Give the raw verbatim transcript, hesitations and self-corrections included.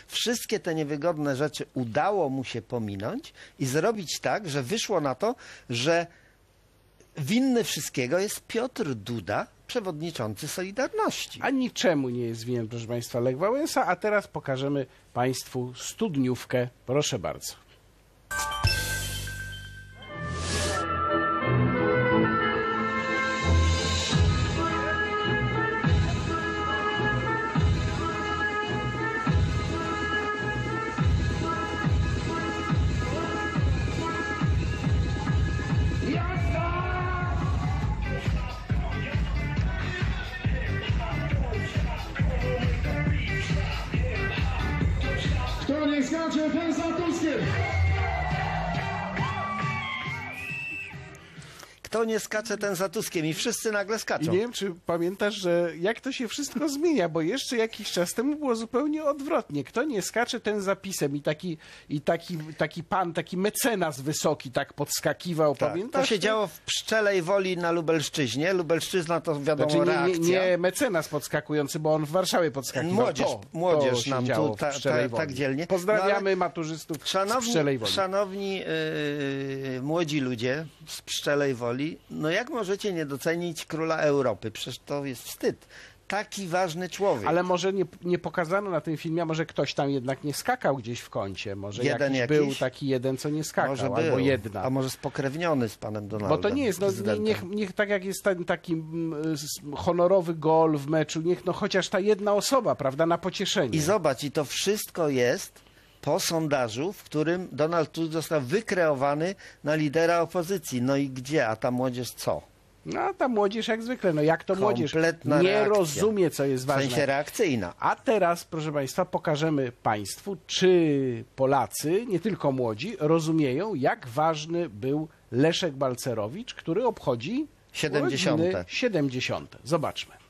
wszystkie te niewygodne rzeczy udało mu się pominąć i zrobić tak, że wyszło na to, że winny wszystkiego jest Piotr Duda, przewodniczący Solidarności. A niczemu nie jest winien, proszę Państwa, Lech Wałęsa, a teraz pokażemy Państwu studniówkę. Proszę bardzo. Kto nie skacze, ten za Tuskiem! Kto nie skacze, ten za Tuskiem i wszyscy nagle I skaczą. nie wiem, czy pamiętasz, że jak to się wszystko zmienia, bo jeszcze jakiś czas temu było zupełnie odwrotnie. Kto nie skacze, ten za PiS-em. I taki, i taki, taki pan, taki mecenas wysoki tak podskakiwał, Tak, pamiętasz? to się działo w Pszczelej Woli na Lubelszczyźnie. Lubelszczyzna to wiadomo Znaczy, nie, nie, reakcja. nie mecenas podskakujący, bo on w Warszawie podskakiwał. Młodzież, to, młodzież to się nam działo tu w ta, Pszczelej ta, Woli. tak dzielnie. Pozdrawiamy No, ale maturzystów z Szanowni, Pszczelej Woli. szanowni yy, młodzi ludzie z Pszczelej Woli, no jak możecie nie docenić króla Europy? Przecież to jest wstyd. Taki ważny człowiek. Ale może nie, nie pokazano na tym filmie, może ktoś tam jednak nie skakał gdzieś w kącie. Może Jeden jakiś, jakiś? był taki jeden, co nie skakał, Może albo był. jedna. A może spokrewniony z panem Donaldem. Bo to nie jest, no, nie, prezydentem. niech, niech tak jak jest ten taki mm, s- honorowy gol w meczu, niech no chociaż ta jedna osoba, prawda, na pocieszenie. I zobacz, i to wszystko jest po sondażu, w którym Donald Tusk został wykreowany na lidera opozycji. No i gdzie? A ta młodzież co? No a ta młodzież jak zwykle, no jak to młodzież Kompletna nie reakcja. rozumie, co jest W ważne. sensie reakcyjna. A teraz, proszę Państwa, pokażemy Państwu, czy Polacy, nie tylko młodzi, rozumieją, jak ważny był Leszek Balcerowicz, który obchodzi siedemdziesiąte. urodziny siedemdziesiąte. Zobaczmy.